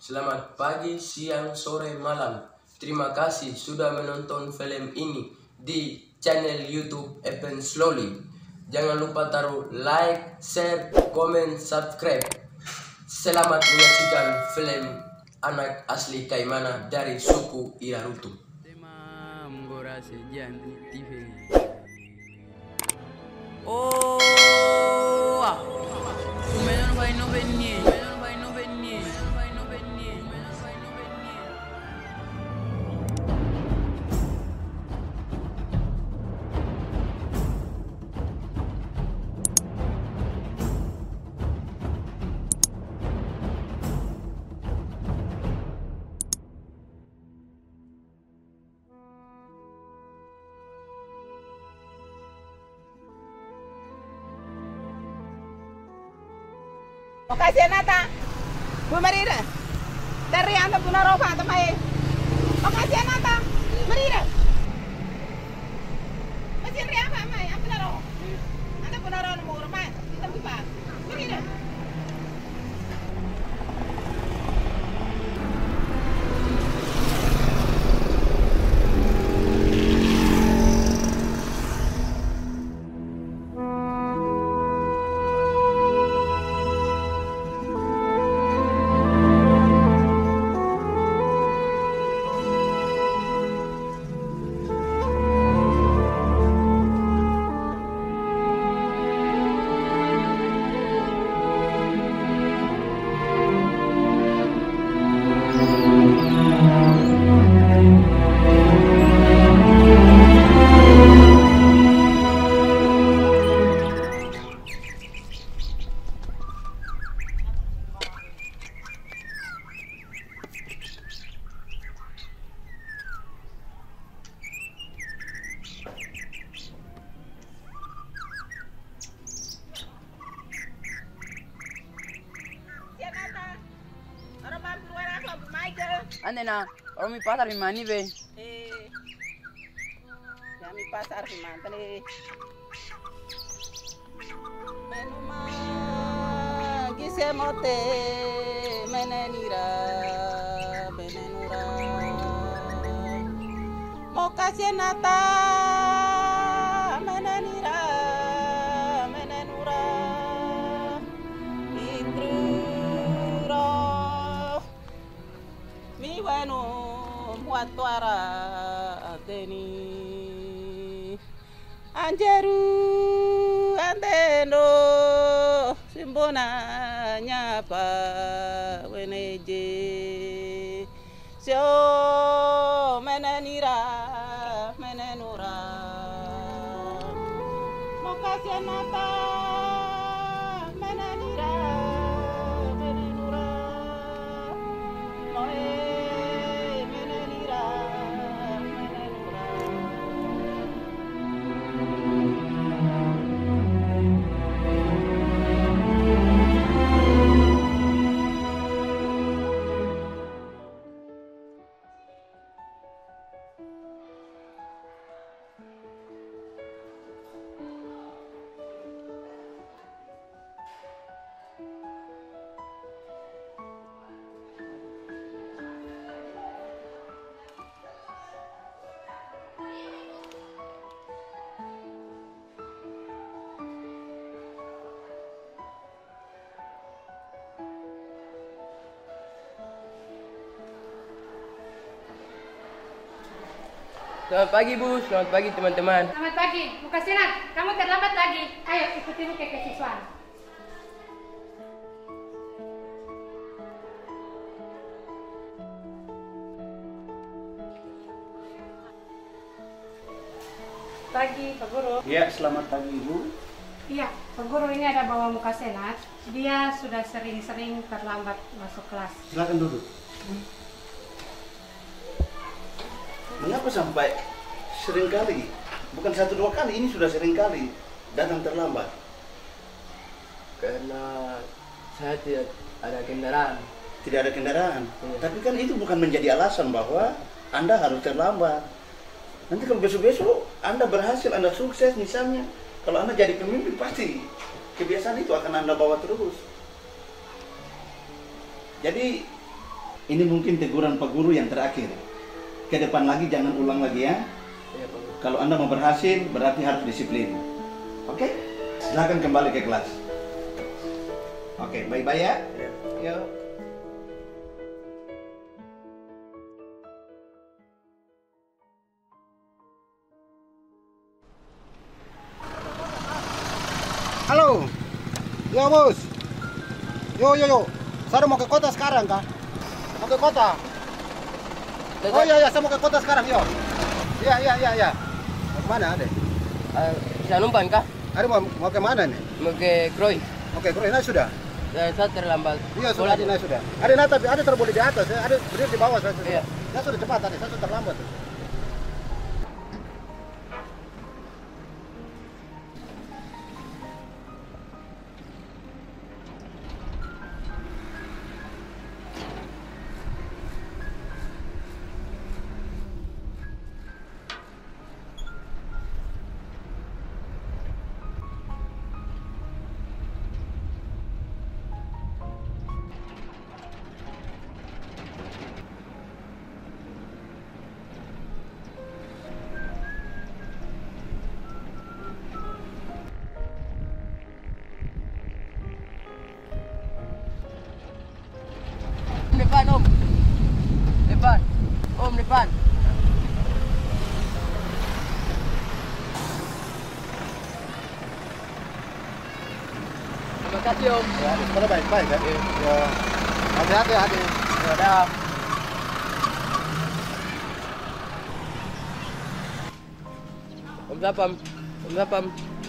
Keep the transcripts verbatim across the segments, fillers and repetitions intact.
Selamat pagi, siang, sore, malam. Terima kasih sudah menonton film ini di channel YouTube Evan Slowly. Jangan lupa taruh like, share, komen, subscribe. Selamat menyaksikan film Anak Asli Kaimana dari suku Irarutu. Oh, meron ba no benye? Meron ba no benye? Meron ba no benye? Meron ba no benye? Okasya nata, bumarira. Dari anda punya roka atau mai? Okasya nata, marira. Masih ria apa mai? Apa naro? Anda punya roka mau rumah? Kita buka. Marira. Ande na, o mi pasar mi mani be. Eh, ya mi pasar di mana nih? Menuma gise mote menenira menenura mokasya nata menenira menenura itruro mi bueno muatuara ateni anjeru andendo simbona nyapa weneje sio menenira menenura mokasya nata menenira menenura moe menenira menenura. Selamat pagi Bu, selamat pagi teman-teman. Selamat pagi, Mukasenat. Kamu terlambat lagi. Ayo ikuti ibu ke kesiswaan. Pagi, Pak Guru. Ya, selamat pagi Ibu. Iya, Pak Guru ini ada bawa Mukasenat. Dia sudah sering-sering terlambat masuk kelas. Silakan duduk. Mengapa sampai sering kali, bukan satu dua kali, ini sudah sering kali datang terlambat? Karena saya tidak ada kendaraan. Tidak ada kendaraan. Iya. Tapi kan itu bukan menjadi alasan bahwa Anda harus terlambat. Nanti kalau besok-besok Anda berhasil, Anda sukses misalnya, kalau Anda jadi pemimpin pasti kebiasaan itu akan Anda bawa terus. Jadi ini mungkin teguran Pak Guru yang terakhir. Ke depan lagi jangan ulang lagi ya. Iya, Pak Guru. Kalau Anda mau berhasil, berarti harus disiplin. Oke? Silahkan kembali ke kelas. Oke, bye-bye ya. Iya. Yuk. Halo, ya bos. Yo yo yo, saya mau ke kota sekarang kah? Mau ke kota? Oh iya iya, saya mau ke kota sekarang yo. Iya iya iya iya. Mau kemana adek? Eh, bisa numpang kah? Adek mau mau ke mana nih? Mau ke Kroy. Oke, kurang naik sudah. Eh, saya terlambat. Iya sudah, adek naik sudah. Adek naik tapi adek terbodi di atas, ya. Adek berdiri di bawah saya sudah. Iya. Saya sudah cepat tadi, saya sudah terlambat. Depan, Om. Depan. Om, depan. Terima kasih, Om. Ya, sekolah baik-baik kan? Iya. Ya. Hati-hati adek. Ya, dah. Om Sapam. Om Sapam.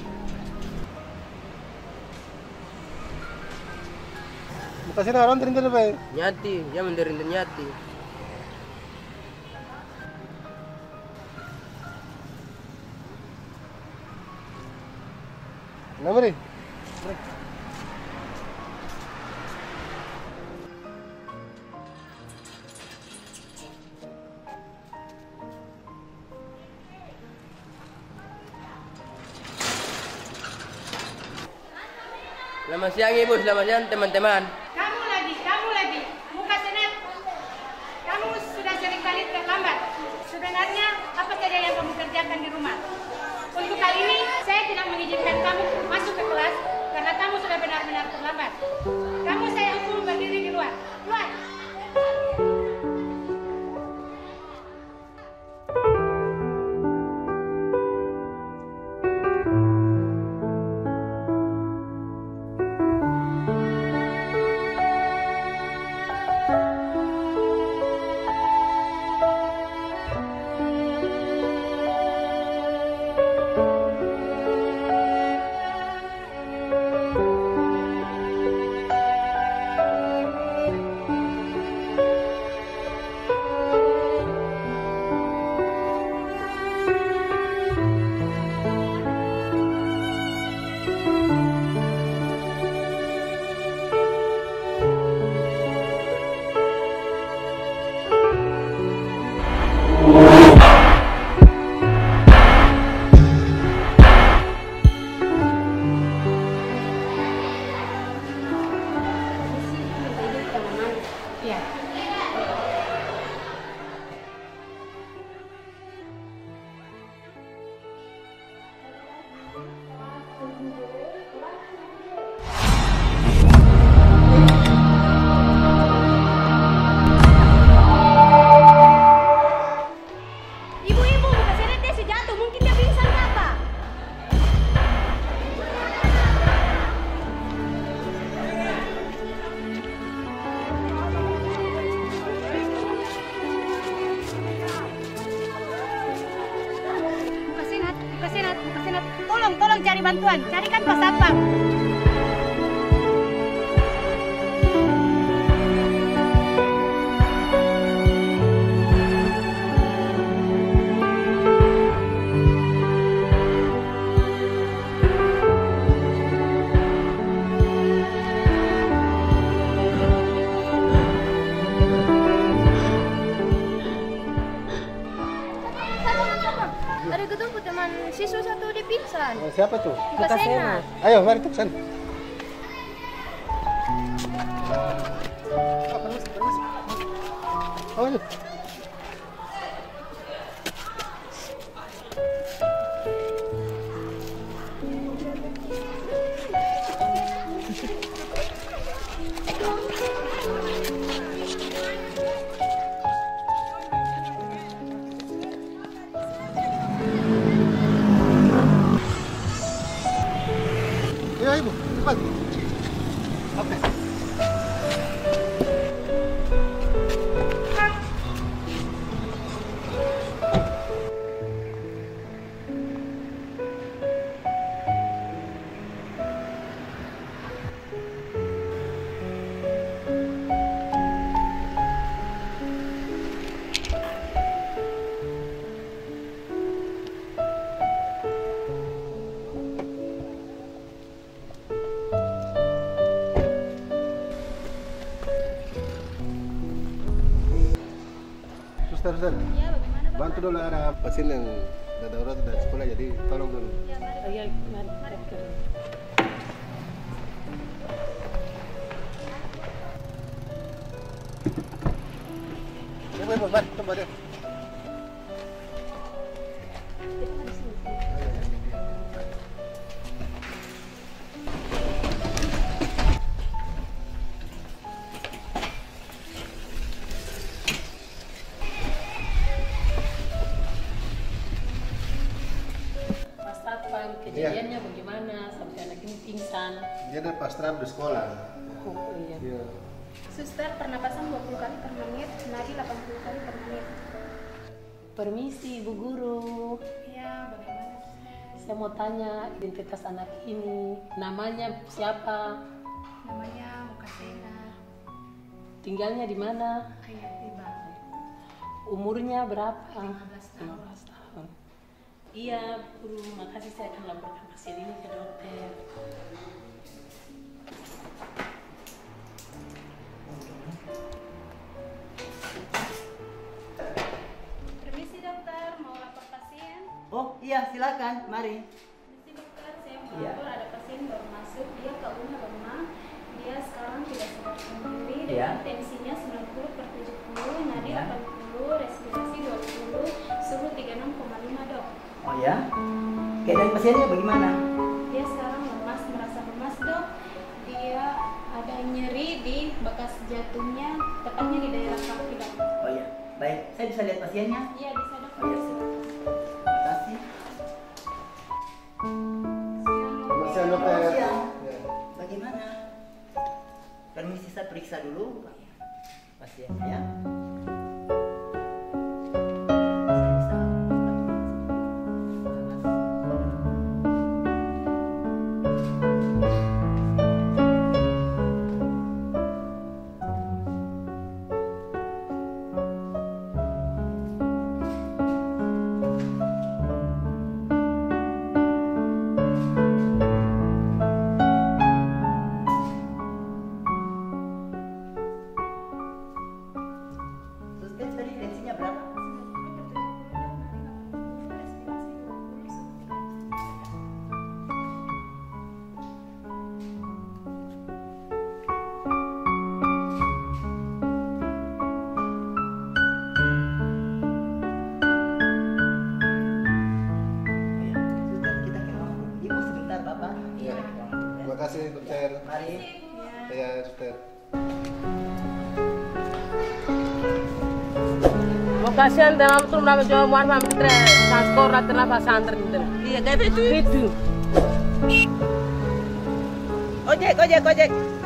Muka sini orang terintir baik. Nyati, dia menderin nyati. Nah, beri. Selamat siang Ibu, selamat siang teman-teman. Kamu lagi, kamu lagi. Muka senat. Kamu sudah sering kali terlambat. Sebenarnya apa saja yang kamu kerjakan di rumah? Untuk kali ini saya tidak mengizinkan kamu masuk ke kelas karena kamu sudah benar-benar terlambat. Kamu saya hukum berdiri di luar. Keluar. Iya. Ibu-ibu, muka seret dia jatuh, mungkin dia pingsan apa? Muka senat, muka senat, muka senat. Tolong, tolong cari bantuan. Carikan Pak Sapam. Ada ketemu teman siswa satu di pingsan. Oh, siapa tuh? Muka senat. Ayo, mari ke sana. Oh, permisi, permisi. Oh, iya. Ya, Ibu, cepat. Oke. Suster, suster. Ya, bagaimana Bapak? Bantu dulu, ada pasien yang ada darurat dari sekolah, jadi tolong dulu. Ya, mari. Oh, ya, mari. Mari. Ibu, ibu, bantu, tunggu dia. Mas Tatpan, kejadiannya bagaimana sampai anak ini pingsan? Dia ada pas trap di sekolah. Oh iya. Iya. Suster, pernapasan dua puluh kali per menit, nadi delapan puluh kali per menit. Permisi Bu Guru. Ya, bagaimana? Saya mau tanya identitas anak ini. Namanya siapa? Namanya Mukasena. Tinggalnya di mana? Ayah tiba. Umurnya berapa? lima belas tahun. lima belas tahun. Iya, Bu. Makasih, saya akan laporkan pasien ini ke dokter. Permisi dokter, mau lapor pasien? Oh iya, silakan, mari. Permisi dokter, saya mau Iya. lapor ada pasien baru masuk. Dia K U-nya lemah. Dia sekarang tidak sadar sendiri. Iya. Dengan tensinya sembilan puluh per tujuh puluh, nadi Iya. delapan puluh, respirasi dua puluh, suhu tiga puluh enam koma lima dok. Oh ya, keadaan pasiennya bagaimana? Dia sekarang lemas, merasa lemas dok. Dia ada nyeri di bekas jatuhnya, tepatnya di daerah kaki dok. Oh ya, baik, saya bisa lihat pasiennya. Iya bisa dok. Oh ya, silakan. Terima kasih. Selamat siang, dokter. Selamat siang. Ya. Bagaimana? Permisi, saya periksa dulu pasiennya. Suster, tadi tensinya berapa? Suster, kita ke ruang guru. Ibu sebentar, Bapak. Ya. Terima kasih, dokter. Mari. Ya, dokter. Lokasian dalam betul nama Jawa Muhammad Putra transport ratna pasantren itu. Iya, kayak itu. Itu. Ojek, ojek, ojek.